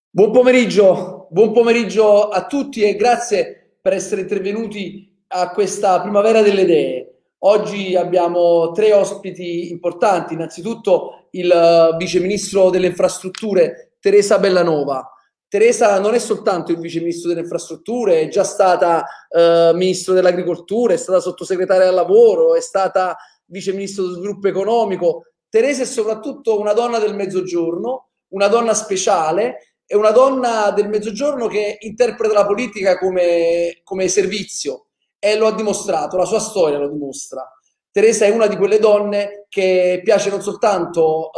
Buon pomeriggio a tutti e grazie per essere intervenuti a questa Primavera delle Idee. Oggi abbiamo tre ospiti importanti. Innanzitutto il Vice Ministro delle Infrastrutture, Teresa Bellanova. Teresa non è soltanto il Vice Ministro delle Infrastrutture, è già stata Ministro dell'Agricoltura, è stata Sottosegretaria al Lavoro, è stata Vice Ministro dello Sviluppo Economico. Teresa è soprattutto una donna del Mezzogiorno, una donna speciale, è una donna del Mezzogiorno che interpreta la politica come servizio e lo ha dimostrato, la sua storia lo dimostra. Teresa è una di quelle donne che piace non soltanto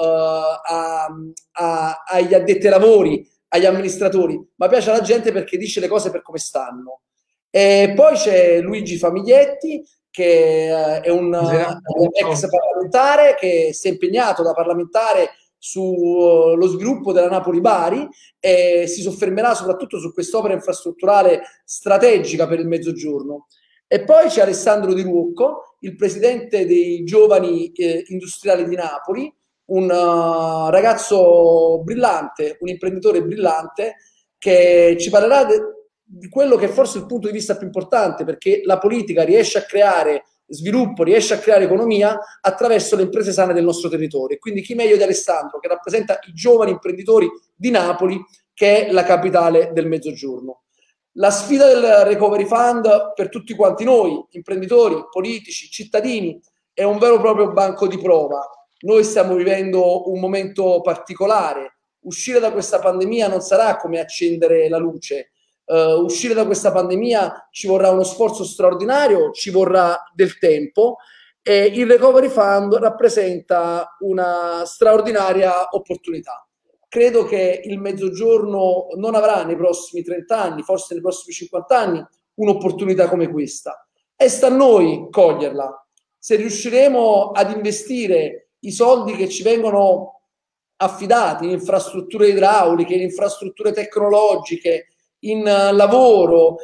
agli addetti ai lavori, agli amministratori, ma piace alla gente perché dice le cose per come stanno. E poi c'è Luigi Famiglietti, che è un Buonasera. ex Ciao. parlamentare che si è impegnato da parlamentare sullo sviluppo della Napoli-Bari e si soffermerà soprattutto su quest'opera infrastrutturale strategica per il Mezzogiorno. E poi c'è Alessandro Di Ruocco, il presidente dei giovani industriali di Napoli, un ragazzo brillante, un imprenditore brillante che ci parlerà di quello che è forse il punto di vista più importante, perché la politica riesce a creare sviluppo, riesce a creare economia attraverso le imprese sane del nostro territorio. Quindi chi meglio di Alessandro, che rappresenta i giovani imprenditori di Napoli, che è la capitale del Mezzogiorno. La sfida del Recovery Fund per tutti quanti noi, imprenditori, politici, cittadini, è un vero e proprio banco di prova. Noi stiamo vivendo un momento particolare. Uscire da questa pandemia non sarà come accendere la luce. Uscire da questa pandemia ci vorrà uno sforzo straordinario, ci vorrà del tempo e il Recovery Fund rappresenta una straordinaria opportunità. Credo che il Mezzogiorno non avrà nei prossimi 30 anni, forse nei prossimi 50 anni, un'opportunità come questa. E sta a noi coglierla. Se riusciremo ad investire i soldi che ci vengono affidati in infrastrutture idrauliche, in infrastrutture tecnologiche, in lavoro,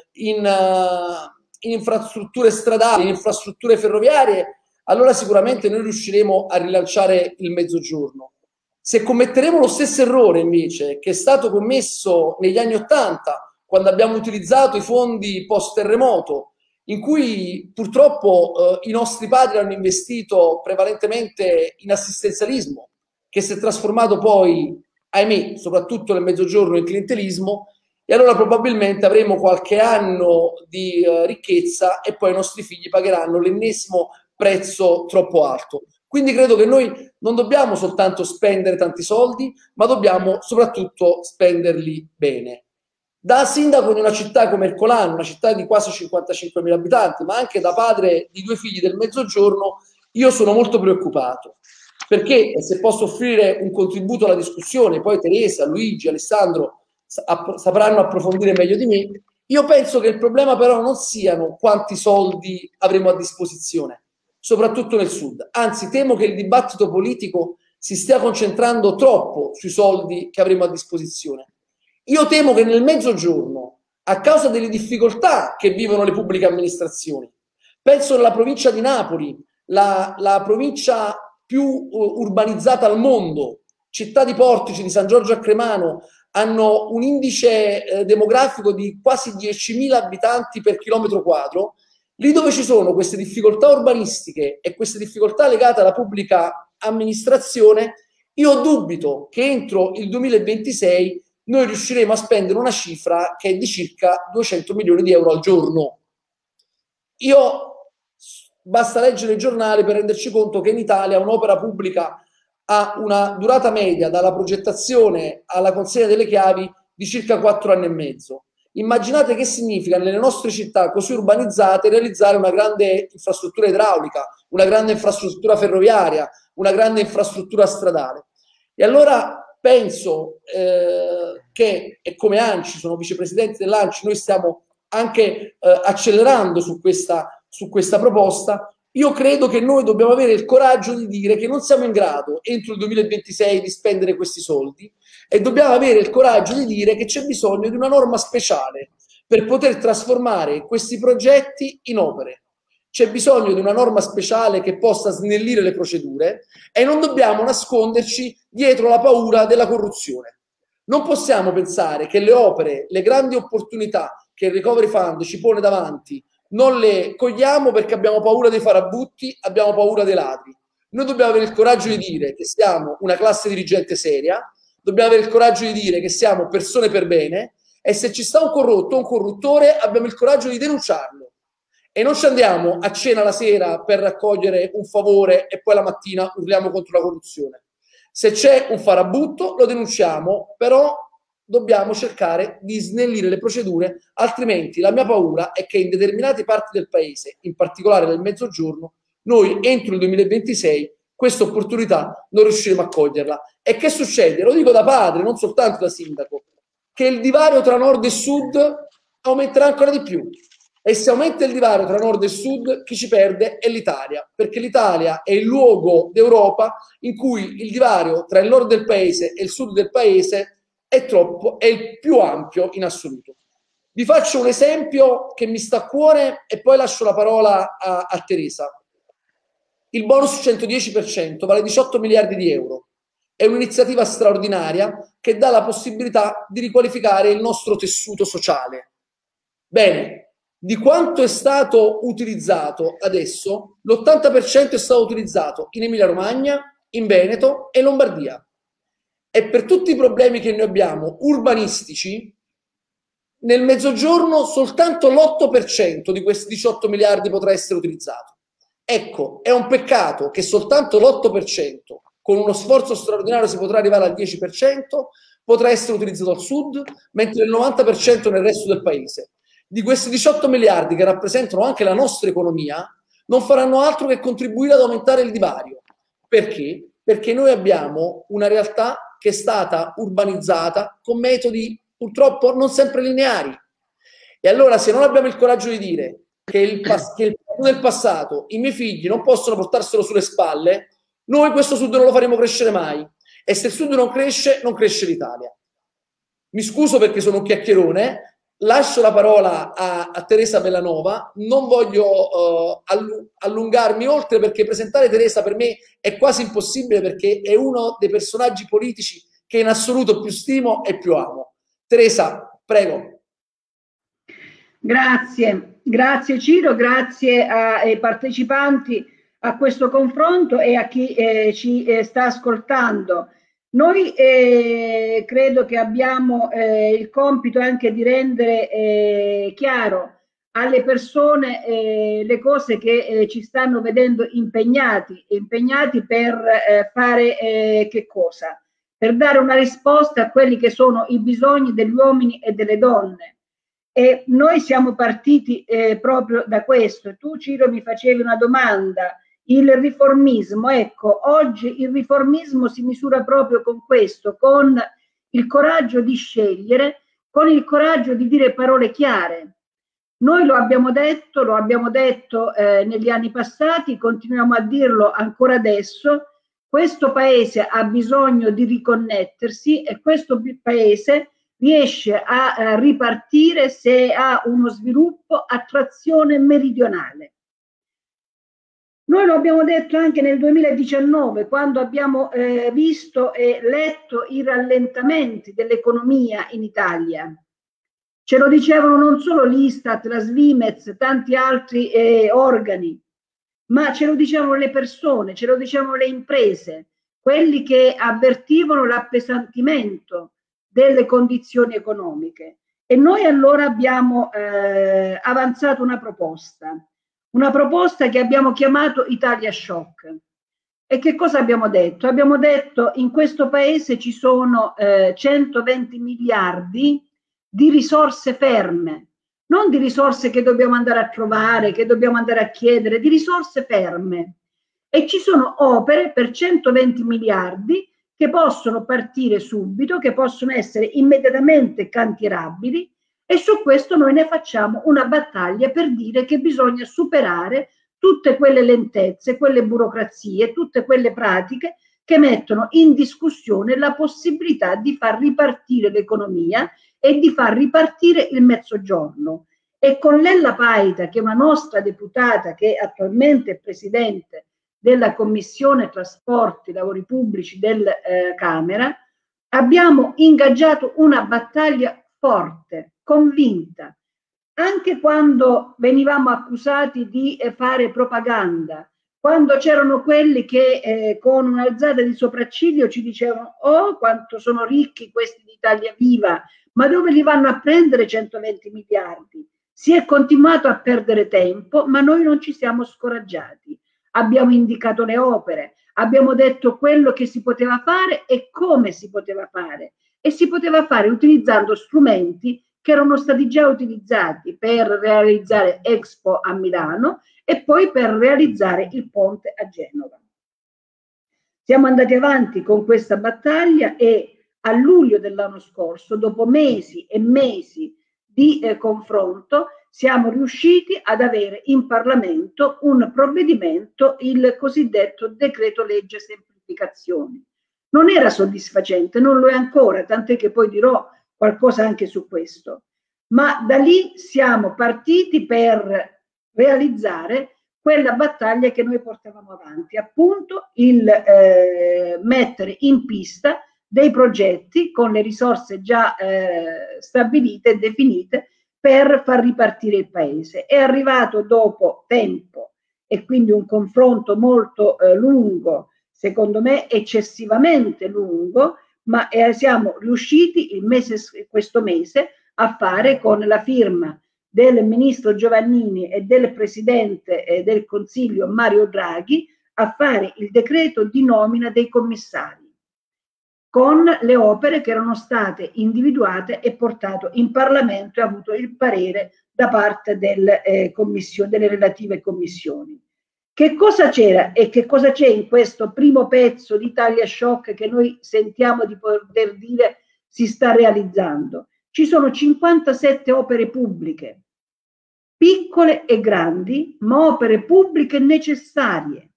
in infrastrutture stradali, in infrastrutture ferroviarie, allora sicuramente noi riusciremo a rilanciare il Mezzogiorno. Se commetteremo lo stesso errore invece che è stato commesso negli anni Ottanta, quando abbiamo utilizzato i fondi post terremoto, in cui purtroppo i nostri padri hanno investito prevalentemente in assistenzialismo, che si è trasformato poi, ahimè, soprattutto nel Mezzogiorno in clientelismo, e allora probabilmente avremo qualche anno di ricchezza e poi i nostri figli pagheranno l'ennesimo prezzo troppo alto. Quindi credo che noi non dobbiamo soltanto spendere tanti soldi, ma dobbiamo soprattutto spenderli bene. Da sindaco di una città come Ercolano, una città di quasi 55.000 abitanti, ma anche da padre di due figli del Mezzogiorno, io sono molto preoccupato. Perché se posso offrire un contributo alla discussione, poi Teresa, Luigi, Alessandro sapranno approfondire meglio di me, io penso che il problema però non siano quanti soldi avremo a disposizione, soprattutto nel sud. Anzi, temo che il dibattito politico si stia concentrando troppo sui soldi che avremo a disposizione. Io temo che nel Mezzogiorno, a causa delle difficoltà che vivono le pubbliche amministrazioni, penso alla provincia di Napoli, la provincia più urbanizzata al mondo, città di Portici, di San Giorgio a Cremano, hanno un indice demografico di quasi 10.000 abitanti per chilometro quadro. Lì dove ci sono queste difficoltà urbanistiche e queste difficoltà legate alla pubblica amministrazione, io dubito che entro il 2026 noi riusciremo a spendere una cifra che è di circa 200 milioni di euro al giorno. Io basta leggere il giornale per renderci conto che in Italia un'opera pubblica ha una durata media dalla progettazione alla consegna delle chiavi di circa 4 anni e mezzo. Immaginate che significa nelle nostre città così urbanizzate realizzare una grande infrastruttura idraulica, una grande infrastruttura ferroviaria, una grande infrastruttura stradale. E allora penso che, e come ANCI, sono vicepresidente dell'ANCI, noi stiamo anche accelerando su questa proposta. Io credo che noi dobbiamo avere il coraggio di dire che non siamo in grado entro il 2026 di spendere questi soldi e dobbiamo avere il coraggio di dire che c'è bisogno di una norma speciale per poter trasformare questi progetti in opere. C'è bisogno di una norma speciale che possa snellire le procedure e non dobbiamo nasconderci dietro la paura della corruzione. Non possiamo pensare che le opere, le grandi opportunità che il Recovery Fund ci pone davanti, non le cogliamo perché abbiamo paura dei farabutti, abbiamo paura dei ladri. Noi dobbiamo avere il coraggio di dire che siamo una classe dirigente seria, dobbiamo avere il coraggio di dire che siamo persone per bene, e se ci sta un corrotto o un corruttore abbiamo il coraggio di denunciarlo. E non ci andiamo a cena la sera per raccogliere un favore e poi la mattina urliamo contro la corruzione. Se c'è un farabutto lo denunciamo, però dobbiamo cercare di snellire le procedure, altrimenti la mia paura è che in determinate parti del paese, in particolare nel Mezzogiorno, noi entro il 2026 questa opportunità non riusciremo a coglierla. E che succede? Lo dico da padre, non soltanto da sindaco, che il divario tra nord e sud aumenterà ancora di più. E se aumenta il divario tra nord e sud, chi ci perde è l'Italia, perché l'Italia è il luogo d'Europa in cui il divario tra il nord del paese e il sud del paese è il più ampio in assoluto. Vi faccio un esempio che mi sta a cuore e poi lascio la parola a Teresa. Il bonus 110% vale 18 miliardi di euro. È un'iniziativa straordinaria che dà la possibilità di riqualificare il nostro tessuto sociale. Bene, di quanto è stato utilizzato adesso, l'80% è stato utilizzato in Emilia-Romagna, in Veneto e in Lombardia. E per tutti i problemi che noi abbiamo urbanistici, nel Mezzogiorno soltanto l'8% di questi 18 miliardi potrà essere utilizzato. Ecco, è un peccato che soltanto l'8%, con uno sforzo straordinario si potrà arrivare al 10%, potrà essere utilizzato al sud, mentre il 90% nel resto del paese. Di questi 18 miliardi che rappresentano anche la nostra economia, non faranno altro che contribuire ad aumentare il divario. Perché? Perché noi abbiamo una realtà che è stata urbanizzata con metodi purtroppo non sempre lineari. E allora se non abbiamo il coraggio di dire che il del passato, i miei figli non possono portarselo sulle spalle, noi questo sud non lo faremo crescere mai. E se il sud non cresce, non cresce l'Italia. Mi scuso perché sono un chiacchierone, lascio la parola a Teresa Bellanova, non voglio allungarmi oltre perché presentare Teresa per me è quasi impossibile perché è uno dei personaggi politici che in assoluto più stimo e più amo. Teresa, prego. Grazie Ciro, grazie ai partecipanti a questo confronto e a chi ci sta ascoltando. Noi credo che abbiamo il compito anche di rendere chiaro alle persone le cose che ci stanno vedendo impegnati per fare che cosa? Per dare una risposta a quelli che sono i bisogni degli uomini e delle donne. E noi siamo partiti proprio da questo. Tu, Ciro, mi facevi una domanda. Il riformismo, ecco, oggi il riformismo si misura proprio con questo, con il coraggio di scegliere, con il coraggio di dire parole chiare. Noi lo abbiamo detto negli anni passati, continuiamo a dirlo ancora adesso. Questo paese ha bisogno di riconnettersi e questo paese riesce a ripartire se ha uno sviluppo a trazione meridionale. Noi lo abbiamo detto anche nel 2019, quando abbiamo visto e letto i rallentamenti dell'economia in Italia. Ce lo dicevano non solo l'Istat, la Svimez, tanti altri organi, ma ce lo dicevano le persone, ce lo dicevano le imprese, quelli che avvertivano l'appesantimento delle condizioni economiche. E noi allora abbiamo avanzato una proposta che abbiamo chiamato Italia Shock. E che cosa abbiamo detto? Abbiamo detto in questo paese ci sono 120 miliardi di risorse ferme, non di risorse che dobbiamo andare a trovare, che dobbiamo andare a chiedere, di risorse ferme. E ci sono opere per 120 miliardi che possono partire subito, che possono essere immediatamente cantierabili, e su questo noi ne facciamo una battaglia per dire che bisogna superare tutte quelle lentezze, quelle burocrazie, tutte quelle pratiche che mettono in discussione la possibilità di far ripartire l'economia e di far ripartire il Mezzogiorno. E con Lella Paita, che è una nostra deputata che attualmente è presidente della Commissione Trasporti e Lavori Pubblici del Camera, abbiamo ingaggiato una battaglia forte, convinta, anche quando venivamo accusati di fare propaganda, quando c'erano quelli che con un'alzata di sopracciglio ci dicevano: oh, quanto sono ricchi questi di Italia Viva, ma dove li vanno a prendere 120 miliardi? Si è continuato a perdere tempo, ma noi non ci siamo scoraggiati. Abbiamo indicato le opere, abbiamo detto quello che si poteva fare e come si poteva fare. E si poteva fare utilizzando strumenti che erano stati già utilizzati per realizzare Expo a Milano e poi per realizzare il ponte a Genova. Siamo andati avanti con questa battaglia e a luglio dell'anno scorso, dopo mesi e mesi di confronto, siamo riusciti ad avere in Parlamento un provvedimento, il cosiddetto decreto legge semplificazioni. Non era soddisfacente, non lo è ancora, tant'è che poi dirò qualcosa anche su questo, ma da lì siamo partiti per realizzare quella battaglia che noi portavamo avanti, appunto il mettere in pista dei progetti con le risorse già stabilite e definite per far ripartire il paese. È arrivato dopo tempo e quindi un confronto molto lungo, secondo me eccessivamente lungo, ma siamo riusciti questo mese a fare, con la firma del ministro Giovannini e del presidente del Consiglio Mario Draghi, a fare il decreto di nomina dei commissari con le opere che erano state individuate e portato in Parlamento e avuto il parere da parte delle relative commissioni. Che cosa c'era e che cosa c'è in questo primo pezzo di Italia Shock che noi sentiamo di poter dire si sta realizzando? Ci sono 57 opere pubbliche, piccole e grandi, ma opere pubbliche necessarie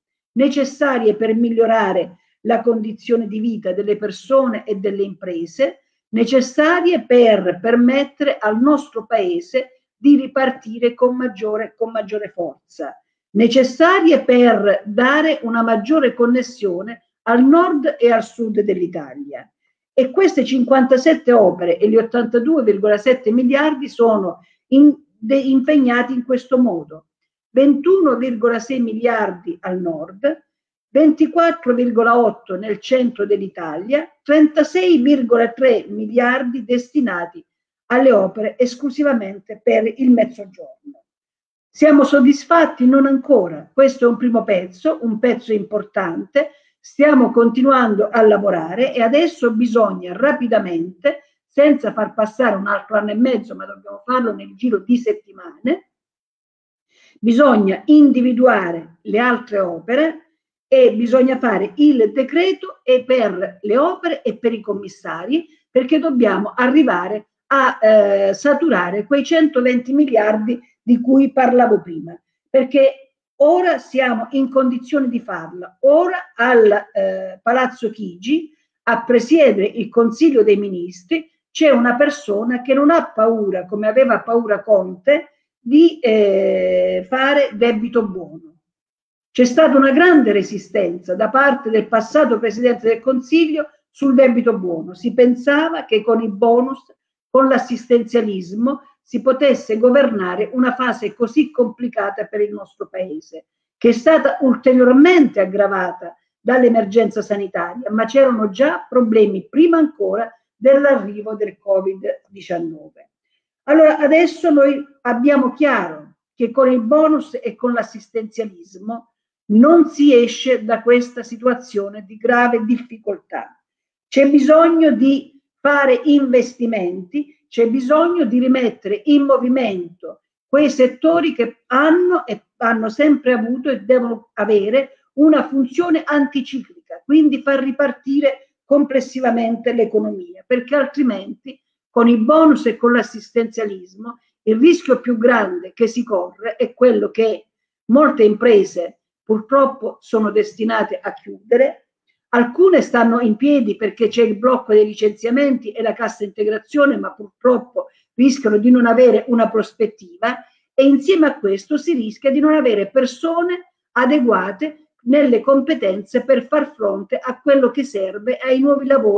per migliorare la condizione di vita delle persone e delle imprese, necessarie per permettere al nostro paese di ripartire con maggiore forza, necessarie per dare una maggiore connessione al nord e al sud dell'Italia. E queste 57 opere e gli 82,7 miliardi sono impegnati in questo modo: 21,6 miliardi al nord, 24,8 nel centro dell'Italia, 36,3 miliardi destinati alle opere esclusivamente per il Mezzogiorno. Siamo soddisfatti? Non ancora. Questo è un primo pezzo, un pezzo importante. Stiamo continuando a lavorare e adesso bisogna rapidamente, senza far passare un altro anno e mezzo, ma dobbiamo farlo nel giro di settimane, bisogna individuare le altre opere e bisogna fare il decreto e per le opere e per i commissari, perché dobbiamo arrivare a saturare quei 120 miliardi di cui parlavo prima, perché ora siamo in condizione di farla. Ora al Palazzo Chigi, a presiedere il Consiglio dei Ministri, c'è una persona che non ha paura, come aveva paura Conte, di fare debito buono. C'è stata una grande resistenza da parte del passato Presidente del Consiglio sul debito buono. Si pensava che con i bonus, con l'assistenzialismo, si potesse governare una fase così complicata per il nostro Paese, che è stata ulteriormente aggravata dall'emergenza sanitaria, ma c'erano già problemi prima ancora dell'arrivo del Covid-19. Allora adesso noi abbiamo chiaro che con il bonus e con l'assistenzialismo non si esce da questa situazione di grave difficoltà. C'è bisogno di fare investimenti, c'è bisogno di rimettere in movimento quei settori che hanno sempre avuto e devono avere una funzione anticiclica, quindi far ripartire complessivamente l'economia, perché altrimenti con i bonus e con l'assistenzialismo il rischio più grande che si corre è quello che molte imprese purtroppo sono destinate a chiudere, alcune stanno in piedi perché c'è il blocco dei licenziamenti e la cassa integrazione, ma purtroppo rischiano di non avere una prospettiva, e insieme a questo si rischia di non avere persone adeguate nelle competenze per far fronte a quello che serve ai nuovi lavori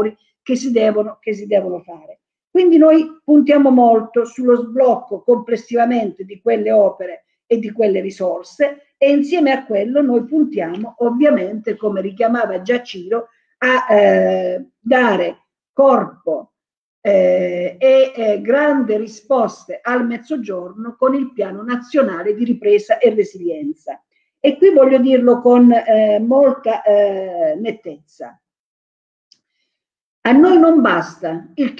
che si devono fare. Quindi noi puntiamo molto sullo sblocco complessivamente di quelle opere e di quelle risorse, e insieme a quello noi puntiamo ovviamente, come richiamava già Ciro, a dare corpo e grandi risposte al Mezzogiorno con il Piano Nazionale di Ripresa e Resilienza. E qui voglio dirlo con molta nettezza. A noi non basta il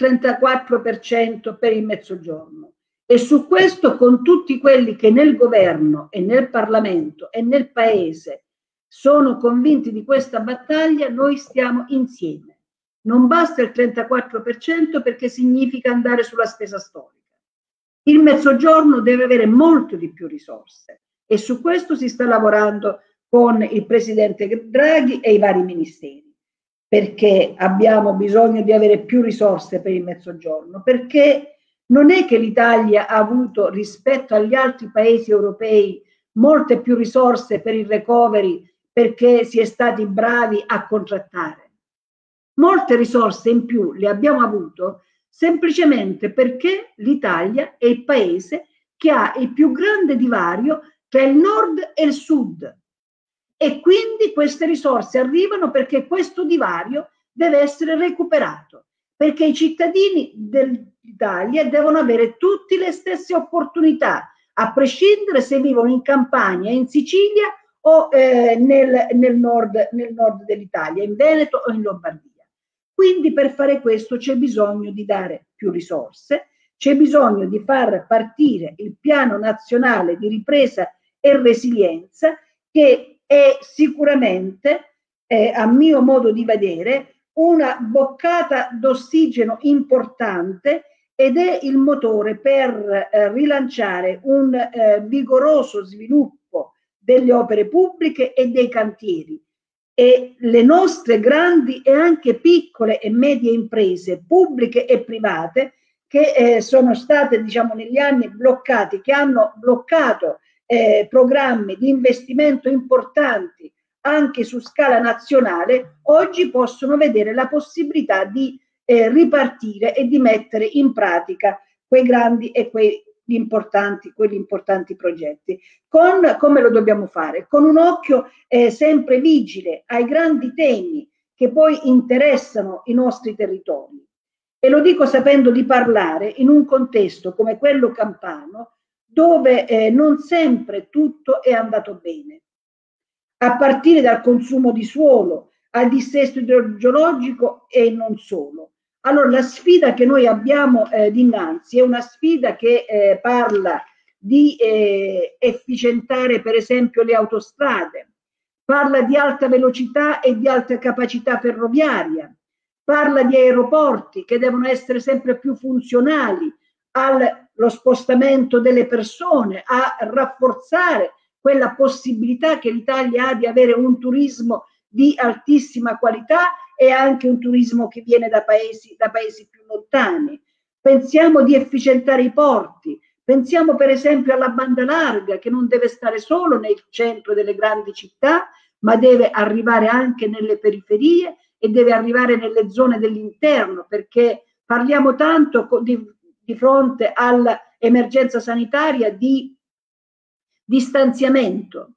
34% per il Mezzogiorno, e su questo, con tutti quelli che nel governo e nel Parlamento e nel Paese sono convinti di questa battaglia, noi stiamo insieme. Non basta il 34% perché significa andare sulla spesa storica. Il Mezzogiorno deve avere molto di più risorse, e su questo si sta lavorando con il Presidente Draghi e i vari ministeri, perché abbiamo bisogno di avere più risorse per il Mezzogiorno, perché non è che l'Italia ha avuto, rispetto agli altri paesi europei, molte più risorse per il recovery perché si è stati bravi a contrattare. Molte risorse in più le abbiamo avuto semplicemente perché l'Italia è il paese che ha il più grande divario tra il nord e il sud, e quindi queste risorse arrivano perché questo divario deve essere recuperato, perché i cittadini dell'Italia devono avere tutte le stesse opportunità, a prescindere se vivono in Campania, in Sicilia o nel nord dell'Italia, in Veneto o in Lombardia. Quindi per fare questo c'è bisogno di dare più risorse, c'è bisogno di far partire il Piano Nazionale di Ripresa e Resilienza, che è sicuramente, a mio modo di vedere, una boccata d'ossigeno importante, ed è il motore per rilanciare un vigoroso sviluppo delle opere pubbliche e dei cantieri. E le nostre grandi e anche piccole e medie imprese, pubbliche e private, che sono state, diciamo, negli anni bloccate, che hanno bloccato programmi di investimento importanti anche su scala nazionale, oggi possono vedere la possibilità di ripartire e di mettere in pratica quei grandi e quegli importanti progetti. Come lo dobbiamo fare? Con un occhio sempre vigile ai grandi temi che poi interessano i nostri territori. E lo dico sapendo di parlare in un contesto come quello campano, dove non sempre tutto è andato bene, a partire dal consumo di suolo, al dissesto idrogeologico e non solo. Allora, la sfida che noi abbiamo dinanzi è una sfida che parla di efficientare per esempio le autostrade, parla di alta velocità e di alta capacità ferroviaria, parla di aeroporti che devono essere sempre più funzionali allo spostamento delle persone, a rafforzare quella possibilità che l'Italia ha di avere un turismo di altissima qualità e anche un turismo che viene da paesi più lontani. Pensiamo di efficientare i porti, pensiamo per esempio alla banda larga, che non deve stare solo nel centro delle grandi città, ma deve arrivare anche nelle periferie e deve arrivare nelle zone dell'interno, perché parliamo tanto di fronte all'emergenza sanitaria di distanziamento,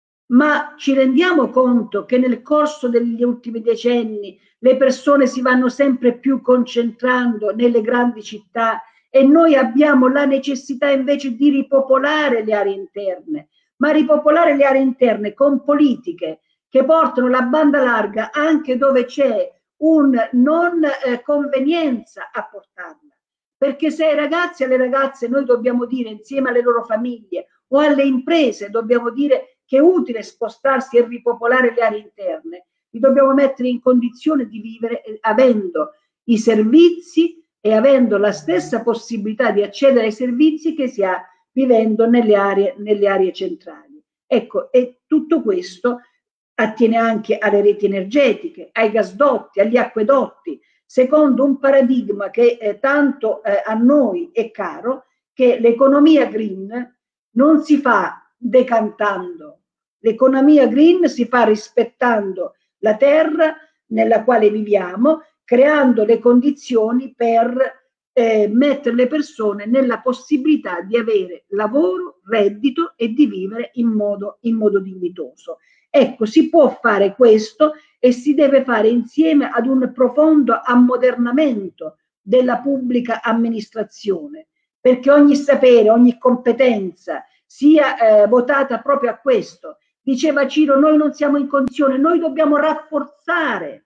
ma ci rendiamo conto che nel corso degli ultimi decenni le persone si vanno sempre più concentrando nelle grandi città, e noi abbiamo la necessità invece di ripopolare le aree interne, ma ripopolare le aree interne con politiche che portano la banda larga anche dove c'è un non convenienza a portarla. Perché se ai ragazzi e alle ragazze noi dobbiamo dire, insieme alle loro famiglie o alle imprese, dobbiamo dire che è utile spostarsi e ripopolare le aree interne, li dobbiamo mettere in condizione di vivere avendo i servizi e avendo la stessa possibilità di accedere ai servizi che si ha vivendo nelle aree centrali. Ecco, e tutto questo attiene anche alle reti energetiche, ai gasdotti, agli acquedotti, secondo un paradigma che tanto a noi è caro, che l'economia green non si fa decantando, l'economia green si fa rispettando la terra nella quale viviamo, creando le condizioni per mettere le persone nella possibilità di avere lavoro, reddito e di vivere in modo dignitoso. Ecco, si può fare questo e si deve fare insieme ad un profondo ammodernamento della pubblica amministrazione, perché ogni sapere, ogni competenza sia votata proprio a questo. Diceva Ciro, noi non siamo in condizione, noi dobbiamo rafforzare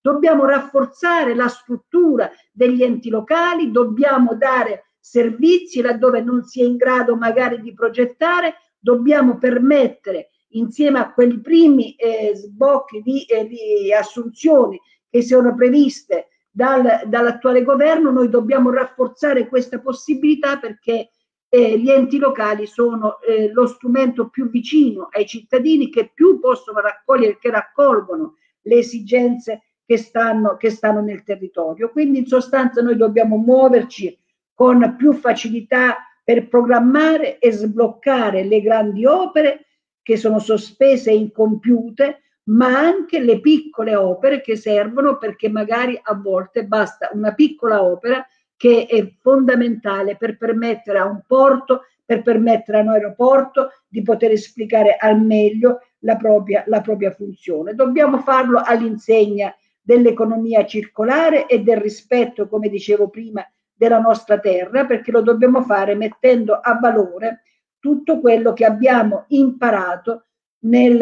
la struttura degli enti locali, dobbiamo dare servizi laddove non si è in grado magari di progettare, dobbiamo permettere insieme a quei primi sbocchi di assunzioni che sono previste dall'attuale governo, noi dobbiamo rafforzare questa possibilità perché gli enti locali sono lo strumento più vicino ai cittadini, che più possono raccogliere, che raccolgono le esigenze che stanno nel territorio. Quindi in sostanza noi dobbiamo muoverci con più facilità per programmare e sbloccare le grandi opere che sono sospese e incompiute, ma anche le piccole opere che servono, perché magari a volte basta una piccola opera che è fondamentale per permettere a un porto, per permettere a un aeroporto di poter esplicare al meglio la propria funzione. Dobbiamo farlo all'insegna dell'economia circolare e del rispetto, come dicevo prima, della nostra terra, perché lo dobbiamo fare mettendo a valore tutto quello che abbiamo imparato nel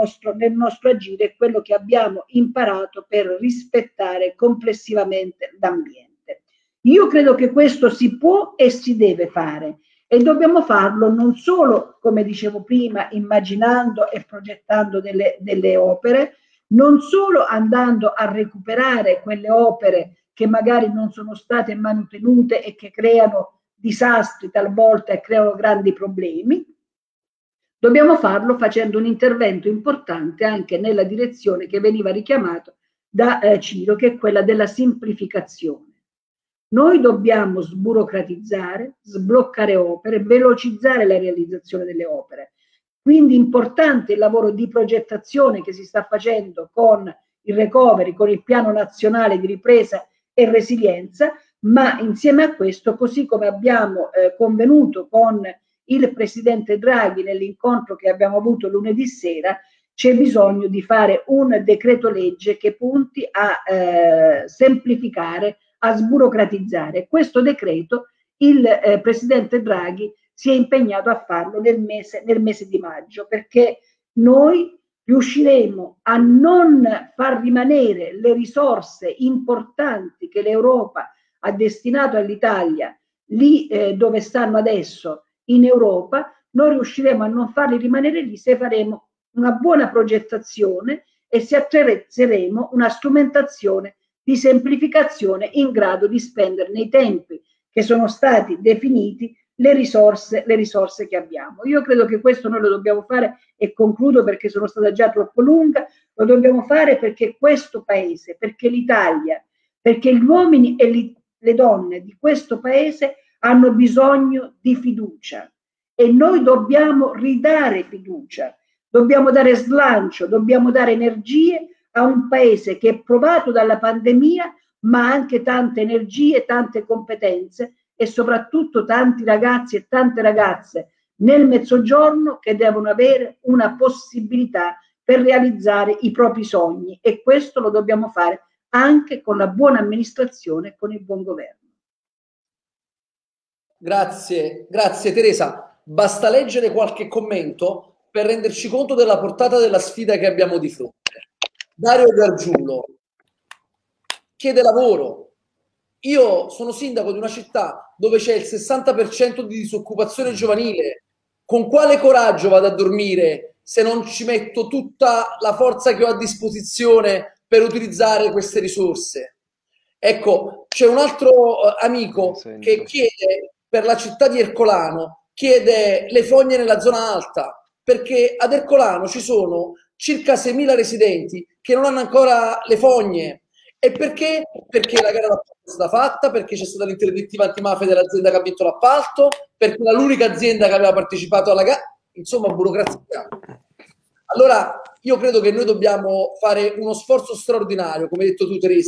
nostro agire, quello che abbiamo imparato per rispettare complessivamente l'ambiente. Io credo che questo si può e si deve fare, e dobbiamo farlo non solo, come dicevo prima, immaginando e progettando delle opere, non solo andando a recuperare quelle opere che magari non sono state mantenute e che creano disastri talvolta e creano grandi problemi. Dobbiamo farlo facendo un intervento importante anche nella direzione che veniva richiamato da Ciro, che è quella della semplificazione. Noi dobbiamo sburocratizzare, sbloccare opere, velocizzare la realizzazione delle opere. Quindi importante il lavoro di progettazione che si sta facendo con il recovery, con il piano nazionale di ripresa e resilienza, ma insieme a questo, così come abbiamo convenuto con il presidente Draghi nell'incontro che abbiamo avuto lunedì sera, c'è bisogno di fare un decreto legge che punti a semplificare, a sburocratizzare. Questo decreto il presidente Draghi si è impegnato a farlo nel mese di maggio, perché noi riusciremo a non far rimanere le risorse importanti che l'Europa ha destinato all'Italia lì dove stanno adesso in Europa, noi riusciremo a non farli rimanere lì se faremo una buona progettazione e se attraverseremo una strumentazione di semplificazione in grado di spendere nei tempi che sono stati definiti le risorse che abbiamo. Io credo che questo noi lo dobbiamo fare, e concludo perché sono stata già troppo lunga, lo dobbiamo fare perché questo Paese, perché l'Italia, perché gli uomini e le donne di questo Paese hanno bisogno di fiducia, e noi dobbiamo ridare fiducia, dobbiamo dare slancio, dobbiamo dare energie a un Paese che è provato dalla pandemia, ma anche tante energie, tante competenze e soprattutto tanti ragazzi e tante ragazze nel Mezzogiorno che devono avere una possibilità per realizzare i propri sogni, e questo lo dobbiamo fare anche con la buona amministrazione e con il buon governo. Grazie Teresa. Basta leggere qualche commento per renderci conto della portata della sfida che abbiamo di fronte. Dario Gargiulo chiede lavoro. Io sono sindaco di una città dove c'è il 60% di disoccupazione giovanile. Con quale coraggio vado a dormire se non ci metto tutta la forza che ho a disposizione per utilizzare queste risorse? Ecco, c'è un altro amico che chiede per la città di Ercolano, chiede le fogne nella zona alta, perché ad Ercolano ci sono circa 6.000 residenti che non hanno ancora le fogne. E perché? Perché la gara d'appalto è stata fatta, perché c'è stata l'interdittiva antimafia dell'azienda che ha vinto l'appalto, perché era l'unica azienda che aveva partecipato alla gara, insomma burocrazia. Allora io credo che noi dobbiamo fare uno sforzo straordinario, come hai detto tu Teresa,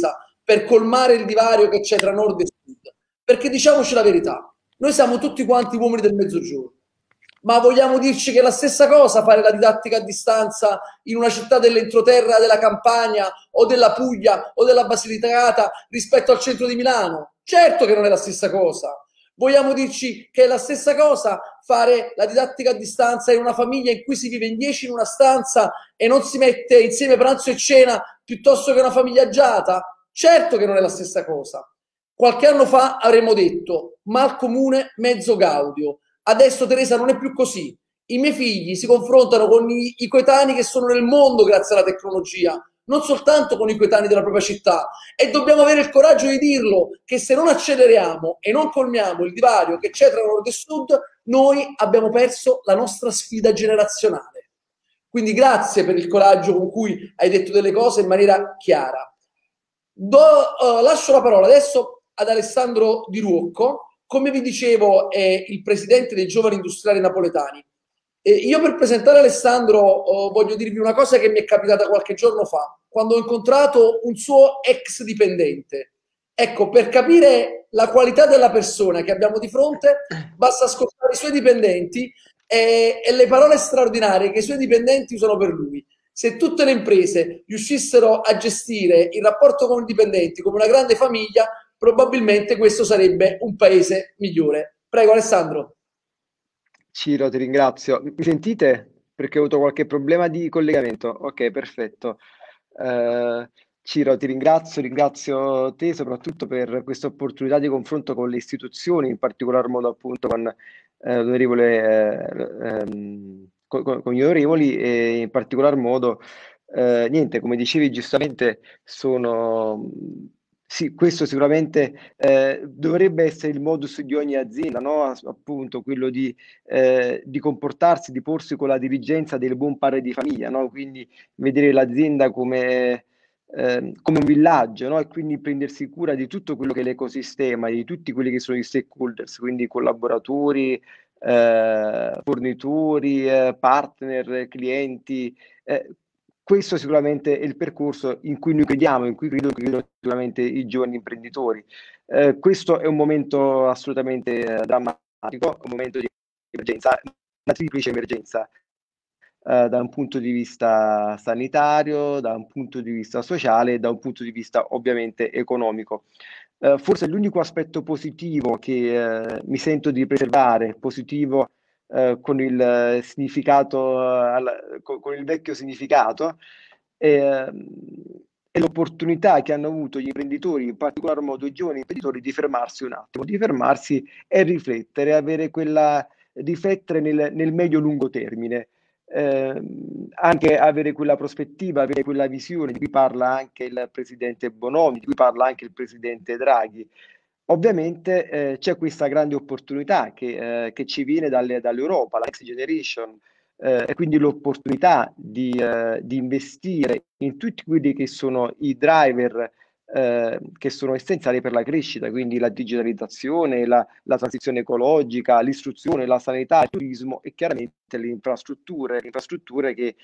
per colmare il divario che c'è tra nord e sud. Perché diciamoci la verità, noi siamo tutti quanti uomini del mezzogiorno, ma vogliamo dirci che è la stessa cosa fare la didattica a distanza in una città dell'entroterra della Campania o della Puglia o della Basilicata rispetto al centro di Milano? Certo che non è la stessa cosa. Vogliamo dirci che è la stessa cosa fare la didattica a distanza in una famiglia in cui si vive in 10 in una stanza e non si mette insieme pranzo e cena piuttosto che una famiglia agiata? Certo che non è la stessa cosa. Qualche anno fa avremmo detto mal comune, mezzo gaudio. Adesso, Teresa, non è più così. I miei figli si confrontano con i coetanei che sono nel mondo grazie alla tecnologia, non soltanto con i coetanei della propria città. E dobbiamo avere il coraggio di dirlo, che se non acceleriamo e non colmiamo il divario che c'è tra nord e sud, noi abbiamo perso la nostra sfida generazionale. Quindi grazie per il coraggio con cui hai detto delle cose in maniera chiara. Lascio la parola adesso ad Alessandro Di Ruocco. Come vi dicevo, è il presidente dei Giovani Industriali Napoletani. Io per presentare Alessandro voglio dirvi una cosa che mi è capitata qualche giorno fa, quando ho incontrato un suo ex dipendente. Ecco, per capire la qualità della persona che abbiamo di fronte, basta ascoltare i suoi dipendenti e le parole straordinarie che i suoi dipendenti usano per lui. Se tutte le imprese riuscissero a gestire il rapporto con i dipendenti come una grande famiglia, probabilmente questo sarebbe un paese migliore. Prego, Alessandro. Ciro, ti ringrazio. Mi sentite? Perché ho avuto qualche problema di collegamento. Ok, perfetto. Ciro, ti ringrazio te soprattutto per questa opportunità di confronto con le istituzioni, in particolar modo appunto con con gli onorevoli e in particolar modo, niente, come dicevi giustamente, sì, questo sicuramente dovrebbe essere il modus di ogni azienda, no? Appunto, quello di comportarsi, di porsi con la diligenza del buon padre di famiglia, no? Quindi vedere l'azienda come un villaggio, no? E quindi prendersi cura di tutto quello che è l'ecosistema, di tutti quelli che sono i stakeholders, quindi collaboratori, fornitori, partner, clienti. Questo sicuramente è il percorso in cui noi crediamo, in cui credono sicuramente i giovani imprenditori. Questo è un momento assolutamente drammatico, un momento di emergenza, una triplice emergenza, da un punto di vista sanitario, da un punto di vista sociale e da un punto di vista ovviamente economico. Forse l'unico aspetto positivo che mi sento di preservare, positivo con il significato, con il vecchio significato, è l'opportunità che hanno avuto gli imprenditori, in particolar modo i giovani imprenditori, di fermarsi un attimo, di fermarsi e riflettere, riflettere nel medio-lungo termine. Anche avere quella prospettiva, avere quella visione di cui parla anche il presidente Bonomi, di cui parla anche il presidente Draghi. Ovviamente c'è questa grande opportunità che ci viene dall'Europa, la Next Generation, e quindi l'opportunità di investire in tutti quelli che sono i driver che sono essenziali per la crescita, quindi la digitalizzazione, la transizione ecologica, l'istruzione, la sanità, il turismo e chiaramente le infrastrutture che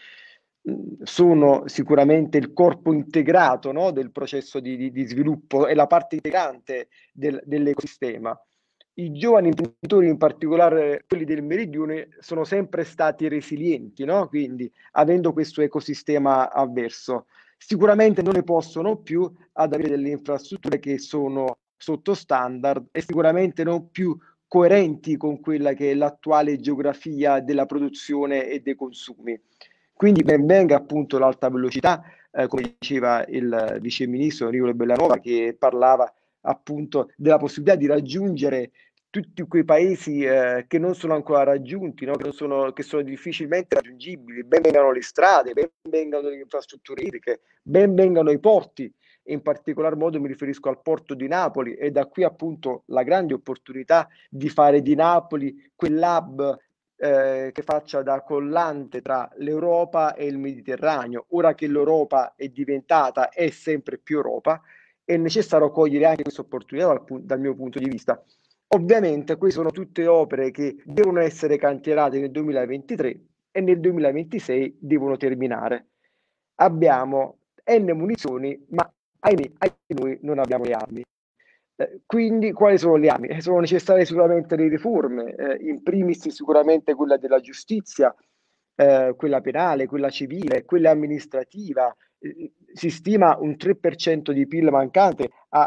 sono sicuramente il corpo integrato, no, del processo di sviluppo e la parte integrante dell'ecosistema. I giovani imprenditori, in particolare quelli del Meridione, sono sempre stati resilienti, no? Quindi avendo questo ecosistema avverso, sicuramente non ne possono più ad avere delle infrastrutture che sono sotto standard e sicuramente non più coerenti con quella che è l'attuale geografia della produzione e dei consumi. Quindi ben venga appunto l'alta velocità, come diceva il vice ministro Enrico Bellanova, che parlava appunto della possibilità di raggiungere tutti quei paesi che non sono ancora raggiunti, no? che sono difficilmente raggiungibili. Ben vengano le strade, ben vengano le infrastrutture idriche, ben vengano i porti. In particolar modo mi riferisco al porto di Napoli e da qui appunto la grande opportunità di fare di Napoli quell'hub che faccia da collante tra l'Europa e il Mediterraneo. Ora che l'Europa è sempre più Europa, è necessario cogliere anche questa opportunità dal mio punto di vista. Ovviamente queste sono tutte opere che devono essere cantierate nel 2023 e nel 2026 devono terminare. Abbiamo N munizioni, ma ahimè, noi non abbiamo le armi. Quindi quali sono le armi? Sono necessarie sicuramente le riforme, in primis sicuramente quella della giustizia, quella penale, quella civile, quella amministrativa. Si stima un 3% di PIL mancante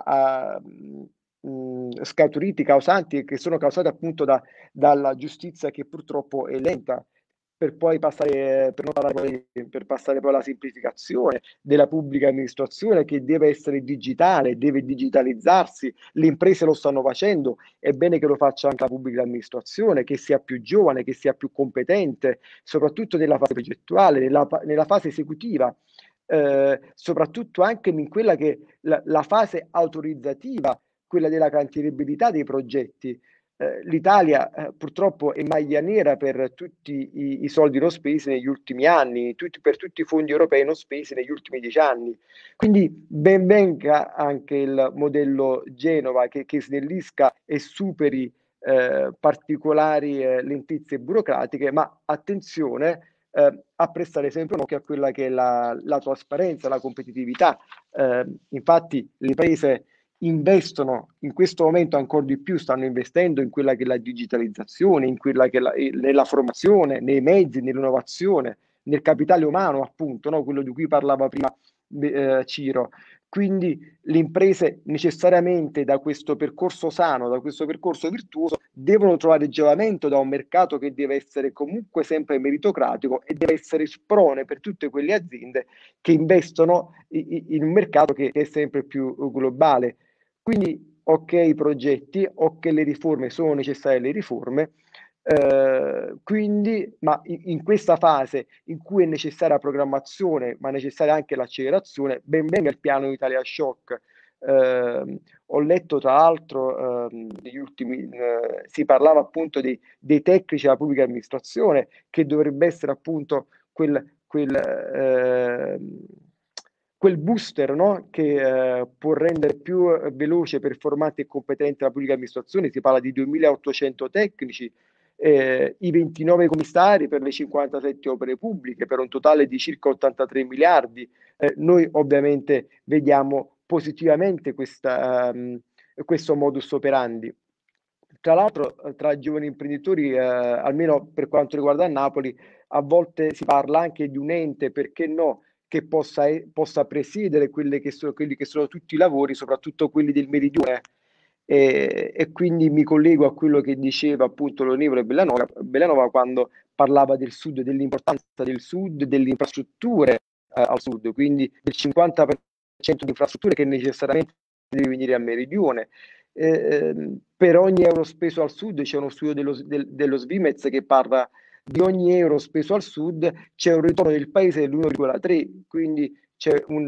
scaturiti, causanti, che sono causati appunto dalla giustizia che purtroppo è lenta, per poi passare, per passare poi alla semplificazione della pubblica amministrazione, che deve essere digitale, deve digitalizzarsi, le imprese lo stanno facendo, è bene che lo faccia anche la pubblica amministrazione, che sia più giovane, che sia più competente, soprattutto nella fase progettuale, nella fase esecutiva, soprattutto anche in quella che è la fase autorizzativa, quella della cantierabilità dei progetti. L'Italia purtroppo è maglia nera per tutti i soldi non spesi negli ultimi anni, per tutti i fondi europei non spesi negli ultimi 10 anni. Quindi ben venga anche il modello Genova che snellisca e superi particolari lentezze burocratiche, ma attenzione a prestare sempre un occhio a quella che è la trasparenza, la competitività. Infatti le imprese investono in questo momento ancora di più, stanno investendo in quella che è la digitalizzazione, in quella che è nella formazione, nei mezzi, nell'innovazione, nel capitale umano, appunto, no? Quello di cui parlava prima Ciro. Quindi le imprese necessariamente da questo percorso sano, da questo percorso virtuoso, devono trovare giovamento da un mercato che deve essere comunque sempre meritocratico e deve essere sprone per tutte quelle aziende che investono in un mercato che è sempre più globale. Quindi ok i progetti, ok le riforme, sono necessarie le riforme, quindi, ma in questa fase in cui è necessaria programmazione, ma necessaria anche l'accelerazione, ben venga il piano Italia Shock. Ho letto tra l'altro negli ultimi si parlava appunto dei tecnici della pubblica amministrazione, che dovrebbe essere appunto quel booster, no? Che può rendere più veloce, performante e competente la pubblica amministrazione. Si parla di 2.800 tecnici, i 29 commissari per le 57 opere pubbliche, per un totale di circa 83 miliardi. Noi ovviamente vediamo positivamente questo modus operandi. Tra l'altro, tra giovani imprenditori, almeno per quanto riguarda Napoli, a volte si parla anche di un ente, perché no, che possa presiedere quelli che sono tutti i lavori, soprattutto quelli del meridione. E quindi mi collego a quello che diceva appunto l'onorevole Bellanova quando parlava del sud, dell'importanza del sud, delle infrastrutture al sud, quindi del 50% di infrastrutture che necessariamente deve venire a meridione. Per ogni euro speso al sud c'è uno studio dello Svimez che parla di ogni euro speso al sud c'è un ritorno del paese dell'1,3, quindi c'è un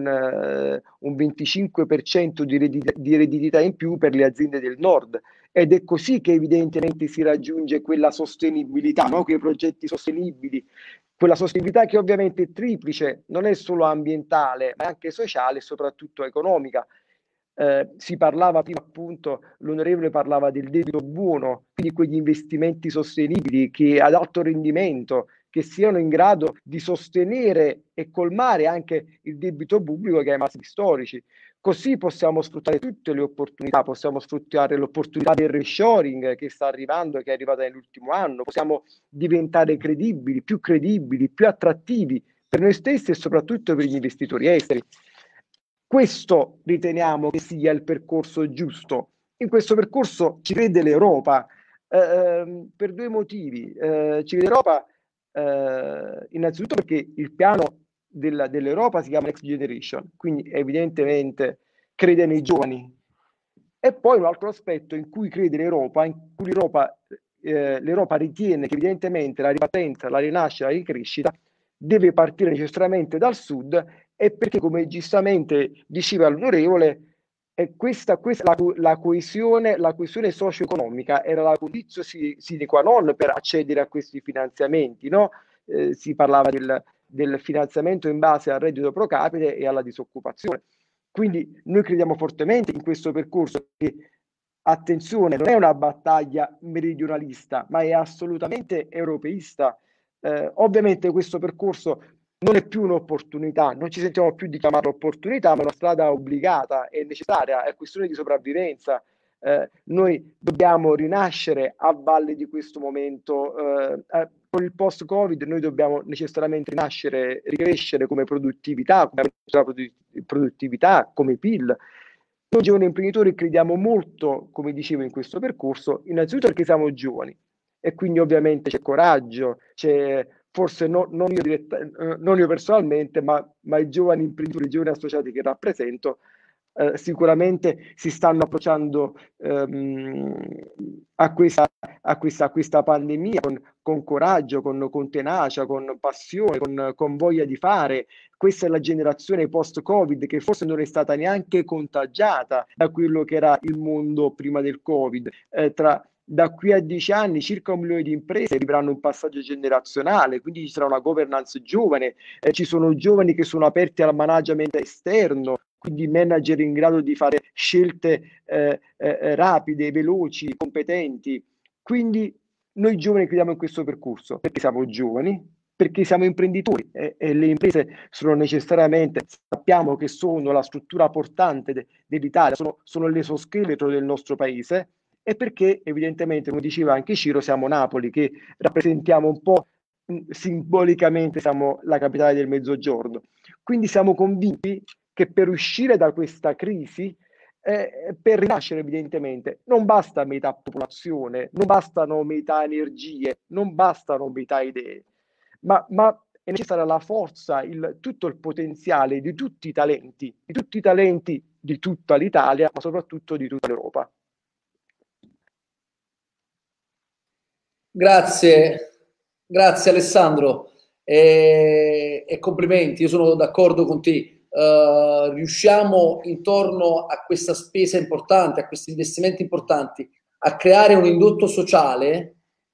25% di redditività in più per le aziende del nord, ed è così che evidentemente si raggiunge quella sostenibilità, no? Quei progetti sostenibili, quella sostenibilità che ovviamente è triplice, non è solo ambientale ma anche sociale e soprattutto economica. Si parlava prima, appunto, l'onorevole parlava del debito buono, quindi quegli investimenti sostenibili che ad alto rendimento, che siano in grado di sostenere e colmare anche il debito pubblico che ha i massimi storici. Così possiamo sfruttare tutte le opportunità, possiamo sfruttare l'opportunità del reshoring che sta arrivando e che è arrivata nell'ultimo anno, possiamo diventare credibili, più attrattivi per noi stessi e soprattutto per gli investitori esteri. Questo riteniamo che sia il percorso giusto. In questo percorso ci crede l'Europa per due motivi. Ci crede l'Europa innanzitutto perché il piano dell'Europa si chiama Next Generation, quindi evidentemente crede nei giovani. E poi un altro aspetto in cui crede l'Europa, in cui l'Europa ritiene che evidentemente la ripartenza, la rinascita, la ricrescita deve partire necessariamente dal sud, e perché, come giustamente diceva l'onorevole, la coesione socio-economica era la condizione sine qua non per accedere a questi finanziamenti, no? Si parlava del finanziamento in base al reddito pro capite e alla disoccupazione. Quindi noi crediamo fortemente in questo percorso che, attenzione, non è una battaglia meridionalista, ma è assolutamente europeista. Ovviamente questo percorso non è più un'opportunità, non ci sentiamo più di chiamarla opportunità, ma è una strada obbligata e necessaria, è questione di sopravvivenza. Noi dobbiamo rinascere a valle di questo momento. Con il post-Covid noi dobbiamo necessariamente rinascere, ricrescere come produttività, come PIL. Noi giovani imprenditori crediamo molto, come dicevo, in questo percorso, innanzitutto perché siamo giovani e quindi ovviamente c'è coraggio, c'è forse non io personalmente, ma i giovani imprenditori, i giovani associati che rappresento, sicuramente si stanno approcciando a questa pandemia con coraggio, con tenacia, con passione, con voglia di fare. Questa è la generazione post-Covid che forse non è stata neanche contagiata da quello che era il mondo prima del Covid. Da qui a 10 anni circa 1 milione di imprese vivranno un passaggio generazionale, quindi ci sarà una governance giovane, ci sono giovani che sono aperti al management esterno, quindi manager in grado di fare scelte rapide, veloci, competenti. Quindi noi giovani crediamo in questo percorso perché siamo giovani, perché siamo imprenditori e le imprese sono necessariamente, sappiamo che sono la struttura portante dell'Italia, sono l'esoscheletro del nostro paese, e perché evidentemente, come diceva anche Ciro, siamo Napoli, che rappresentiamo un po' simbolicamente, siamo la capitale del Mezzogiorno. Quindi siamo convinti che per uscire da questa crisi, per rinascere evidentemente, non basta metà popolazione, non bastano metà energie, non bastano metà idee, ma è necessaria la forza, tutto il potenziale di tutti i talenti di tutta l'Italia, ma soprattutto di tutta l'Europa. Grazie Alessandro e complimenti, io sono d'accordo con te. Riusciamo intorno a questa spesa importante, a questi investimenti importanti, a creare un indotto sociale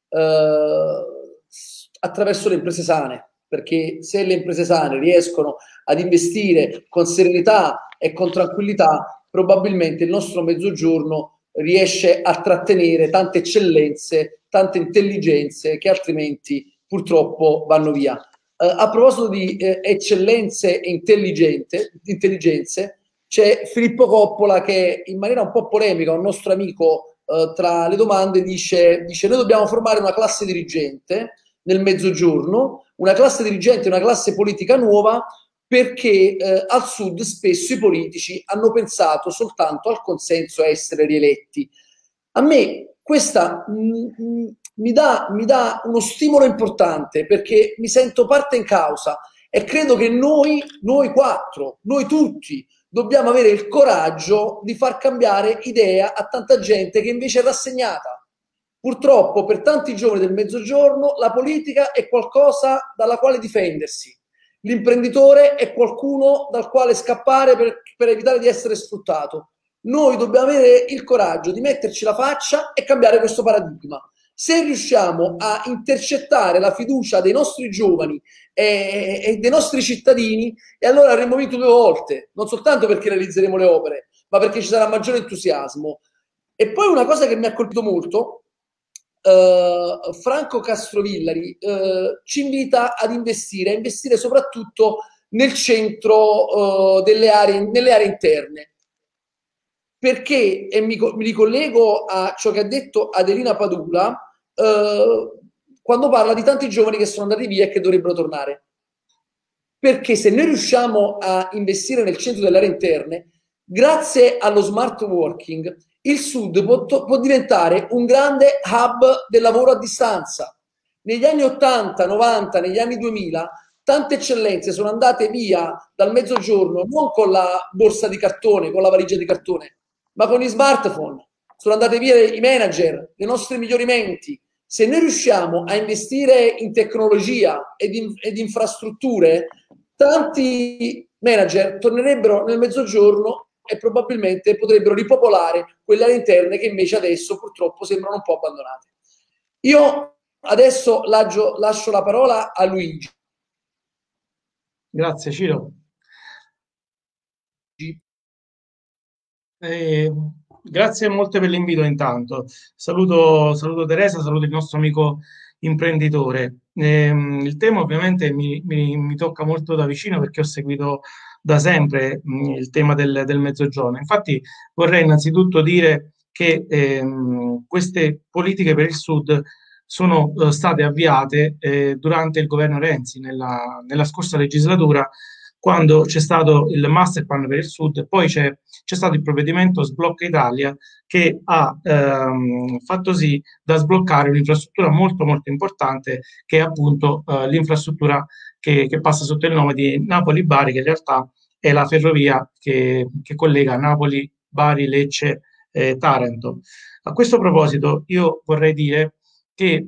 attraverso le imprese sane, perché se le imprese sane riescono ad investire con serenità e con tranquillità, probabilmente il nostro Mezzogiorno riesce a trattenere tante eccellenze, tante intelligenze che altrimenti purtroppo vanno via. A proposito di eccellenze e intelligenze, c'è Filippo Coppola che in maniera un po' polemica, un nostro amico, tra le domande dice noi dobbiamo formare una classe dirigente nel Mezzogiorno, una classe dirigente, una classe politica nuova, perché al Sud spesso i politici hanno pensato soltanto al consenso a essere rieletti. A me questa mi dà uno stimolo importante, perché mi sento parte in causa e credo che noi quattro, noi tutti, dobbiamo avere il coraggio di far cambiare idea a tanta gente che invece è rassegnata. Purtroppo per tanti giovani del Mezzogiorno la politica è qualcosa dalla quale difendersi. L'imprenditore è qualcuno dal quale scappare per evitare di essere sfruttato. Noi dobbiamo avere il coraggio di metterci la faccia e cambiare questo paradigma. Se riusciamo a intercettare la fiducia dei nostri giovani e dei nostri cittadini, e allora avremo vinto 2 volte, non soltanto perché realizzeremo le opere, ma perché ci sarà maggiore entusiasmo. E poi una cosa che mi ha colpito molto, Franco Castrovillari ci invita ad investire, a investire soprattutto nel centro nelle aree interne. Perché, e mi ricollego a ciò che ha detto Adelina Padula, quando parla di tanti giovani che sono andati via e che dovrebbero tornare. Perché se noi riusciamo a investire nel centro delle aree interne, grazie allo smart working, il Sud può diventare un grande hub del lavoro a distanza. Negli anni 80, 90, negli anni 2000, tante eccellenze sono andate via dal Mezzogiorno non con la borsa di cartone, con la valigia di cartone, ma con gli smartphone. Sono andate via i manager, i nostri migliori menti. Se noi riusciamo a investire in tecnologia ed infrastrutture, tanti manager tornerebbero nel Mezzogiorno e probabilmente potrebbero ripopolare quelle aree interne che invece adesso purtroppo sembrano un po' abbandonate. Io adesso lascio la parola a Luigi. Grazie Ciro. Grazie molte per l'invito intanto. Saluto Teresa, saluto il nostro amico imprenditore. Il tema ovviamente mi tocca molto da vicino perché ho seguito da sempre il tema del Mezzogiorno. Infatti vorrei innanzitutto dire che queste politiche per il Sud sono state avviate durante il governo Renzi nella scorsa legislatura, quando c'è stato il Master Plan per il Sud, poi c'è stato il provvedimento Sblocca Italia, che ha fatto sì da sbloccare un'infrastruttura molto molto importante, che è appunto l'infrastruttura che passa sotto il nome di Napoli-Bari, che in realtà è la ferrovia che collega Napoli, Bari, Lecce, Taranto. A questo proposito io vorrei dire che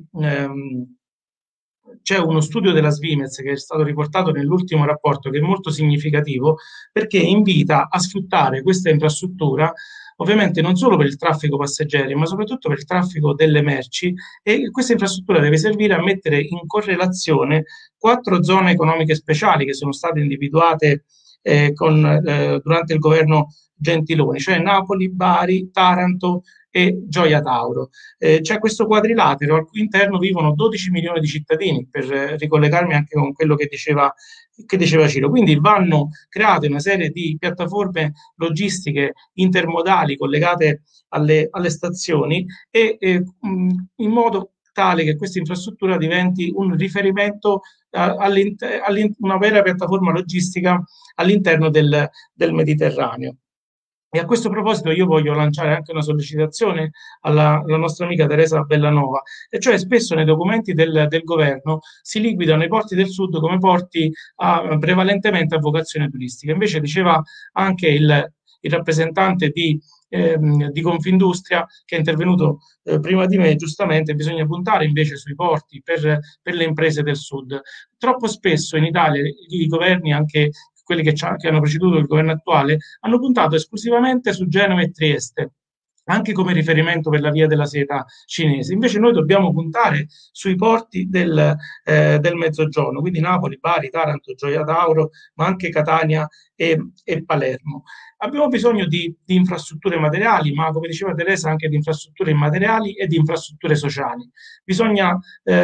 c'è uno studio della Svimez che è stato riportato nell'ultimo rapporto, che è molto significativo, perché invita a sfruttare questa infrastruttura ovviamente non solo per il traffico passeggeri, ma soprattutto per il traffico delle merci, e questa infrastruttura deve servire a mettere in correlazione 4 zone economiche speciali che sono state individuate durante il governo Gentiloni, cioè Napoli, Bari, Taranto e Gioia Tauro. C'è questo quadrilatero al cui interno vivono 12 milioni di cittadini, per ricollegarmi anche con quello che diceva Ciro. Quindi vanno create una serie di piattaforme logistiche intermodali collegate alle stazioni in modo tale che questa infrastruttura diventi un riferimento una vera piattaforma logistica all'interno del Mediterraneo. E a questo proposito io voglio lanciare anche una sollecitazione alla nostra amica Teresa Bellanova, e cioè spesso nei documenti del governo si liquidano i porti del Sud come porti prevalentemente a vocazione turistica. Invece diceva anche il rappresentante di Confindustria, che è intervenuto prima di me, giustamente bisogna puntare invece sui porti per le imprese del Sud. Troppo spesso in Italia i governi, anche quelli che hanno preceduto il governo attuale, hanno puntato esclusivamente su Genova e Trieste, anche come riferimento per la via della seta cinese. Invece noi dobbiamo puntare sui porti del Mezzogiorno, quindi Napoli, Bari, Taranto, Gioia Tauro, ma anche Catania e Palermo. Abbiamo bisogno di infrastrutture materiali, ma come diceva Teresa anche di infrastrutture immateriali e di infrastrutture sociali. Bisogna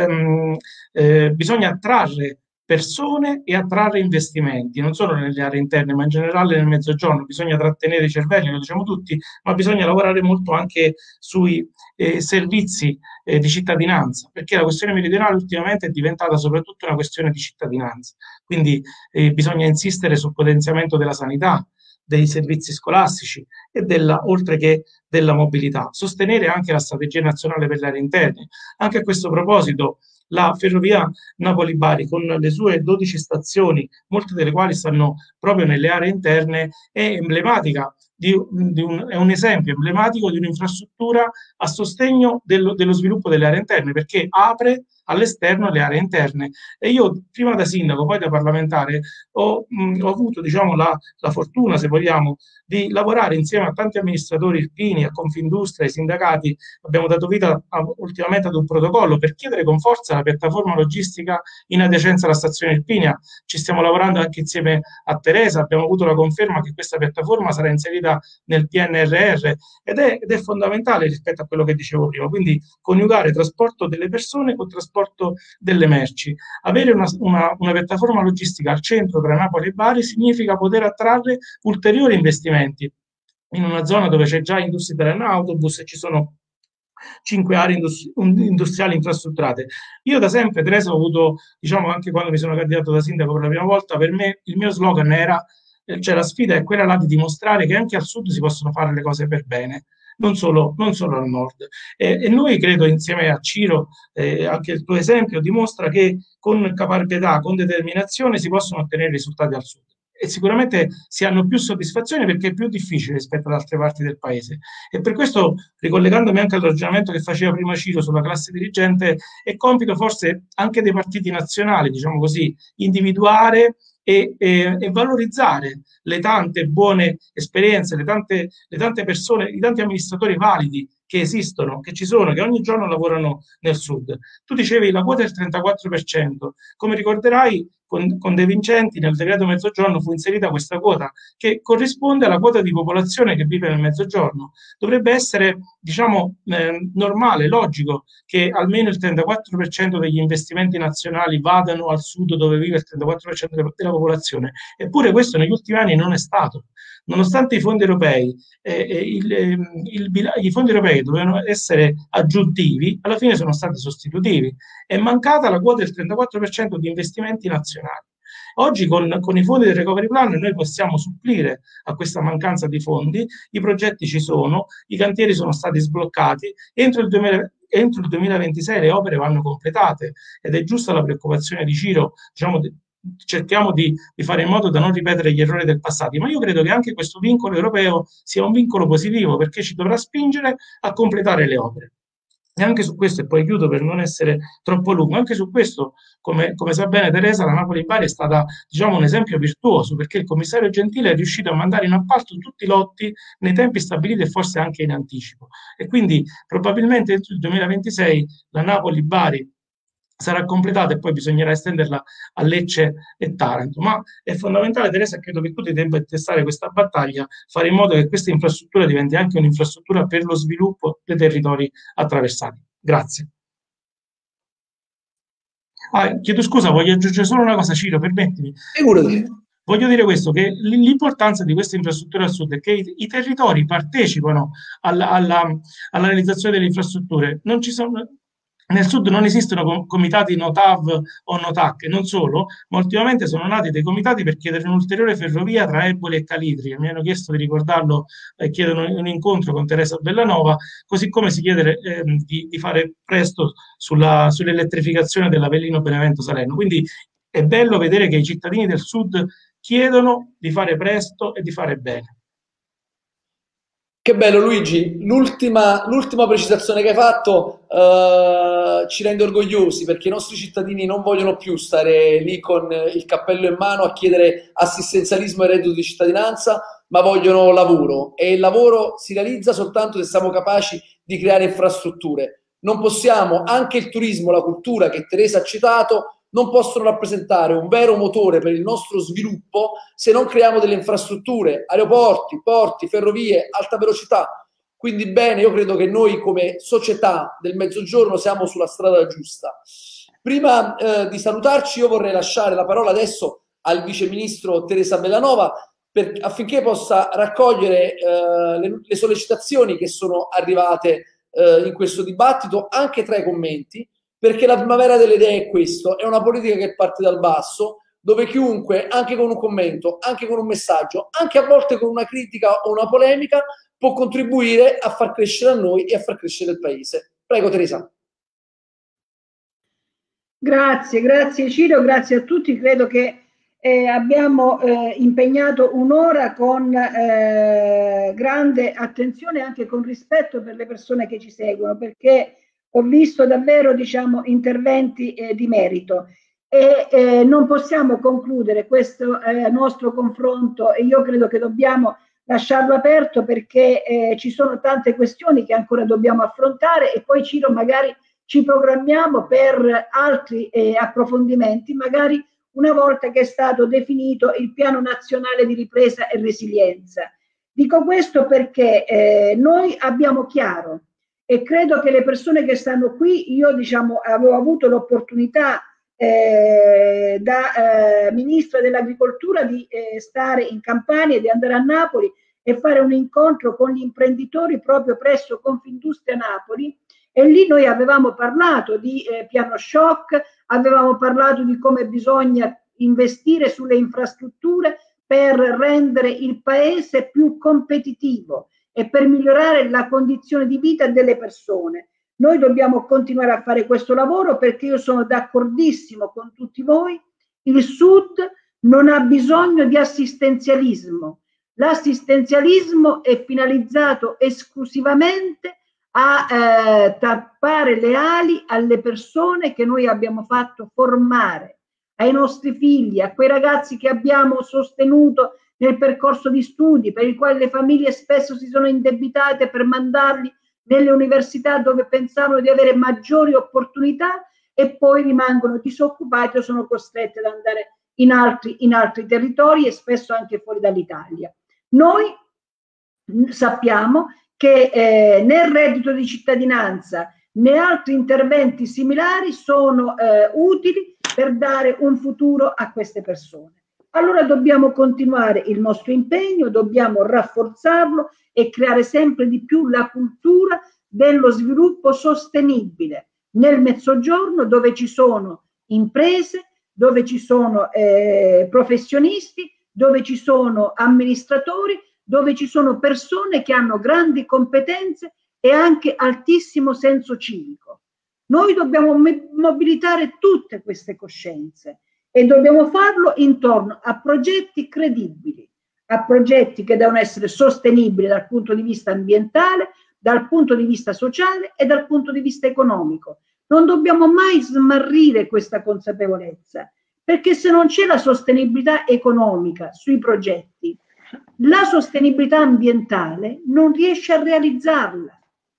attrarre persone e attrarre investimenti, non solo nelle aree interne, ma in generale nel Mezzogiorno. Bisogna trattenere i cervelli, lo diciamo tutti, ma bisogna lavorare molto anche sui servizi di cittadinanza, perché la questione meridionale ultimamente è diventata soprattutto una questione di cittadinanza. Quindi bisogna insistere sul potenziamento della sanità, dei servizi scolastici e oltre che della mobilità. Sostenere anche la strategia nazionale per le aree interne. Anche a questo proposito, la ferrovia Napoli-Bari, con le sue 12 stazioni, molte delle quali stanno proprio nelle aree interne, è emblematica è un esempio emblematico di un'infrastruttura a sostegno dello sviluppo delle aree interne, perché apre all'esterno le aree interne. E io, prima da sindaco, poi da parlamentare, ho avuto, diciamo, la fortuna, se vogliamo, di lavorare insieme a tanti amministratori irpini, a Confindustria, ai sindacati. Abbiamo dato vita ultimamente ad un protocollo per chiedere con forza la piattaforma logistica in adiacenza alla stazione Irpinia. Ci stiamo lavorando anche insieme a Teresa, abbiamo avuto la conferma che questa piattaforma sarà inserita nel PNRR ed è fondamentale rispetto a quello che dicevo prima. Quindi coniugare trasporto delle persone con trasporto delle merci. Avere una piattaforma logistica al centro tra Napoli e Bari significa poter attrarre ulteriori investimenti in una zona dove c'è già industria dell'autobus e ci sono 5 aree industriali infrastrutturate. Io da sempre, Teresa, ho avuto, diciamo, anche quando mi sono candidato da sindaco per la prima volta, per me il mio slogan era, cioè la sfida è quella là di dimostrare che anche al sud si possono fare le cose per bene, non solo al nord. E noi credo, insieme a Ciro, anche il tuo esempio dimostra che con caparbietà, con determinazione si possono ottenere risultati al sud. E sicuramente si hanno più soddisfazioni perché è più difficile rispetto ad altre parti del paese. E per questo, ricollegandomi anche al ragionamento che faceva prima Ciro sulla classe dirigente, è compito forse anche dei partiti nazionali, diciamo così, individuare e valorizzare le tante buone esperienze, le tante persone, i tanti amministratori validi che esistono, che ci sono, che ogni giorno lavorano nel sud. Tu dicevi la quota è il 34%, come ricorderai con De Vincenti nel decreto Mezzogiorno fu inserita questa quota che corrisponde alla quota di popolazione che vive nel Mezzogiorno. Dovrebbe essere, diciamo, normale, logico che almeno il 34% degli investimenti nazionali vadano al sud dove vive il 34% della popolazione. Eppure questo negli ultimi anni non è stato. Nonostante i fondi europei, i fondi europei dovevano essere aggiuntivi, alla fine sono stati sostitutivi. È mancata la quota del 34% di investimenti nazionali. Oggi con i fondi del Recovery Plan noi possiamo supplire a questa mancanza di fondi, i progetti ci sono, i cantieri sono stati sbloccati, entro il 2026 le opere vanno completate ed è giusta la preoccupazione di Ciro, diciamo, cerchiamo di fare in modo da non ripetere gli errori del passato, ma io credo che anche questo vincolo europeo sia un vincolo positivo perché ci dovrà spingere a completare le opere. E anche su questo, e poi chiudo per non essere troppo lungo, anche su questo, come sa bene Teresa, la Napoli-Bari è stata, diciamo, un esempio virtuoso perché il commissario Gentile è riuscito a mandare in appalto tutti i lotti nei tempi stabiliti e forse anche in anticipo. E quindi probabilmente entro il 2026 la Napoli-Bari sarà completata e poi bisognerà estenderla a Lecce e Taranto. Ma è fondamentale, Teresa, credo che tu ti debba intestare questa battaglia, fare in modo che questa infrastruttura diventi anche un'infrastruttura per lo sviluppo dei territori attraversati. Grazie. Chiedo scusa, voglio aggiungere solo una cosa, Ciro, permettimi. Figurati. Voglio dire questo, che l'importanza di queste infrastrutture al sud è che i territori partecipano alla realizzazione delle infrastrutture. Non ci sono... Nel sud non esistono comitati NOTAV o NOTAC, non solo, ma ultimamente sono nati dei comitati per chiedere un'ulteriore ferrovia tra Eboli e Calatri. Mi hanno chiesto di ricordarlo e chiedono un incontro con Teresa Bellanova, così come si chiede di fare presto sull'elettrificazione dell'Avellino Benevento Salerno. Quindi è bello vedere che i cittadini del sud chiedono di fare presto e di fare bene. Che bello Luigi, l'ultima precisazione che hai fatto ci rende orgogliosi perché i nostri cittadini non vogliono più stare lì con il cappello in mano a chiedere assistenzialismo e reddito di cittadinanza, ma vogliono lavoro e il lavoro si realizza soltanto se siamo capaci di creare infrastrutture. Non possiamo, anche il turismo, la cultura che Teresa ha citato, non possono rappresentare un vero motore per il nostro sviluppo se non creiamo delle infrastrutture, aeroporti, porti, ferrovie, alta velocità. Quindi bene, io credo che noi come società del Mezzogiorno siamo sulla strada giusta. Prima di salutarci io vorrei lasciare la parola adesso al Vice Ministro Teresa Bellanova affinché possa raccogliere le sollecitazioni che sono arrivate in questo dibattito, anche tra i commenti, perché la primavera delle idee è questo, è una politica che parte dal basso, dove chiunque, anche con un commento, anche con un messaggio, anche a volte con una critica o una polemica, può contribuire a far crescere a noi e a far crescere il Paese. Prego Teresa. Grazie Ciro, grazie a tutti. Credo che abbiamo impegnato un'ora con grande attenzione e anche con rispetto per le persone che ci seguono, perché ho visto davvero, diciamo, interventi di merito e non possiamo concludere questo nostro confronto e io credo che dobbiamo lasciarlo aperto perché ci sono tante questioni che ancora dobbiamo affrontare e poi Ciro magari ci programmiamo per altri approfondimenti, magari una volta che è stato definito il Piano Nazionale di Ripresa e Resilienza. Dico questo perché noi abbiamo chiaro e credo che le persone che stanno qui, io diciamo avevo avuto l'opportunità da Ministro dell'Agricoltura di stare in Campania e di andare a Napoli e fare un incontro con gli imprenditori proprio presso Confindustria Napoli e lì noi avevamo parlato di piano shock, avevamo parlato di come bisogna investire sulle infrastrutture per rendere il paese più competitivo e per migliorare la condizione di vita delle persone. Noi dobbiamo continuare a fare questo lavoro perché io sono d'accordissimo con tutti voi, il Sud non ha bisogno di assistenzialismo. L'assistenzialismo è finalizzato esclusivamente a tappare le ali alle persone che noi abbiamo fatto formare, ai nostri figli, a quei ragazzi che abbiamo sostenuto nel percorso di studi, per il quale le famiglie spesso si sono indebitate per mandarli nelle università dove pensavano di avere maggiori opportunità e poi rimangono disoccupati o sono costretti ad andare in altri territori e spesso anche fuori dall'Italia. Noi sappiamo che né il reddito di cittadinanza né altri interventi similari sono utili per dare un futuro a queste persone. Allora dobbiamo continuare il nostro impegno, dobbiamo rafforzarlo e creare sempre di più la cultura dello sviluppo sostenibile nel Mezzogiorno, dove ci sono imprese, dove ci sono professionisti, dove ci sono amministratori, dove ci sono persone che hanno grandi competenze e anche altissimo senso civico. Noi dobbiamo mobilitare tutte queste coscienze e dobbiamo farlo intorno a progetti credibili, a progetti che devono essere sostenibili dal punto di vista ambientale, dal punto di vista sociale e dal punto di vista economico. Non dobbiamo mai smarrire questa consapevolezza, perché se non c'è la sostenibilità economica sui progetti, la sostenibilità ambientale non riesce a realizzarla.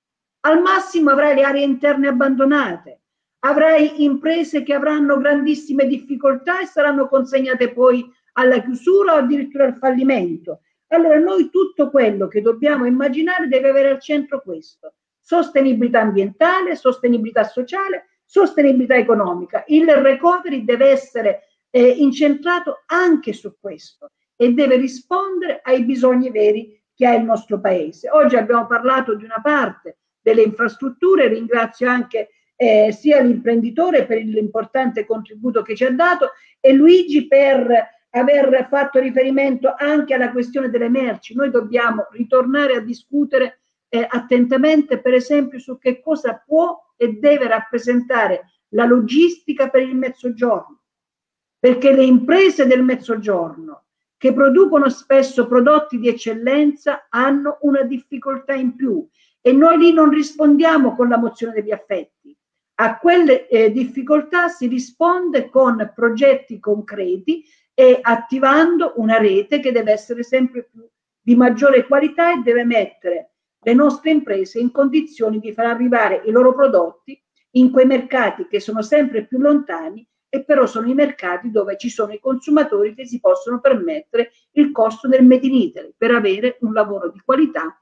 Al massimo avrai le aree interne abbandonate, avrai imprese che avranno grandissime difficoltà e saranno consegnate poi alla chiusura o addirittura al fallimento. Allora noi tutto quello che dobbiamo immaginare deve avere al centro questo: sostenibilità ambientale, sostenibilità sociale, sostenibilità economica. Il recovery deve essere incentrato anche su questo e deve rispondere ai bisogni veri che ha il nostro paese. Oggi abbiamo parlato di una parte delle infrastrutture, ringrazio anche sia l'imprenditore per l'importante contributo che ci ha dato e Luigi per aver fatto riferimento anche alla questione delle merci. Noi dobbiamo ritornare a discutere attentamente, per esempio, su che cosa può e deve rappresentare la logistica per il Mezzogiorno, perché le imprese del Mezzogiorno che producono spesso prodotti di eccellenza hanno una difficoltà in più e noi lì non rispondiamo con la mozione degli affetti. A quelle difficoltà si risponde con progetti concreti e attivando una rete che deve essere sempre più di maggiore qualità e deve mettere le nostre imprese in condizioni di far arrivare i loro prodotti in quei mercati che sono sempre più lontani e però sono i mercati dove ci sono i consumatori che si possono permettere il costo del Made in Italy per avere un lavoro di qualità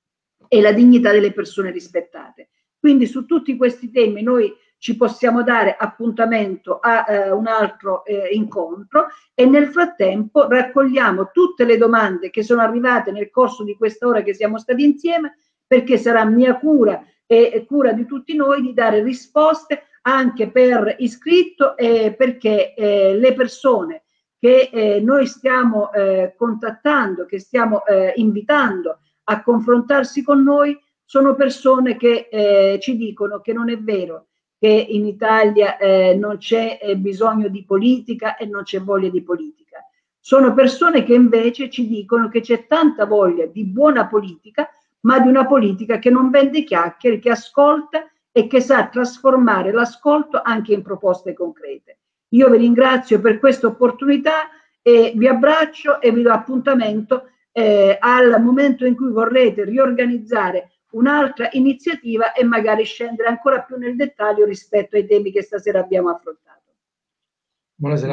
e la dignità delle persone rispettate. Quindi su tutti questi temi noi ci possiamo dare appuntamento a un altro incontro e nel frattempo raccogliamo tutte le domande che sono arrivate nel corso di questa ora che siamo stati insieme, perché sarà mia cura e cura di tutti noi di dare risposte anche per iscritto perché le persone che noi stiamo contattando, che stiamo invitando a confrontarsi con noi, sono persone che ci dicono che non è vero che in Italia non c'è bisogno di politica e non c'è voglia di politica. Sono persone che invece ci dicono che c'è tanta voglia di buona politica, ma di una politica che non vende chiacchiere, che ascolta e che sa trasformare l'ascolto anche in proposte concrete. Io vi ringrazio per questa opportunità e vi abbraccio e vi do appuntamento al momento in cui vorrete riorganizzare un'altra iniziativa e magari scendere ancora più nel dettaglio rispetto ai temi che stasera abbiamo affrontato. Buonasera.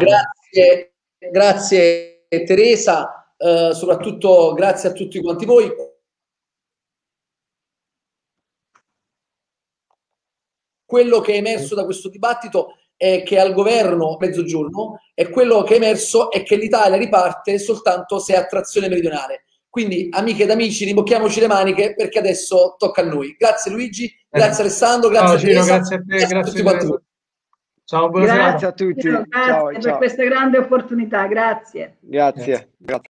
Grazie Teresa, soprattutto grazie a tutti quanti voi. Quello che è emerso da questo dibattito è che al governo Mezzogiorno e quello che è emerso è che l'Italia riparte soltanto se ha trazione meridionale. Quindi, amiche ed amici, rimbocchiamoci le maniche perché adesso tocca a noi. Grazie Luigi, grazie Alessandro, grazie Ciro, grazie a te, grazie a tutti quanti voi. Ciao, buonasera. Grazie a tutti. Grazie per questa grande opportunità, grazie. Grazie.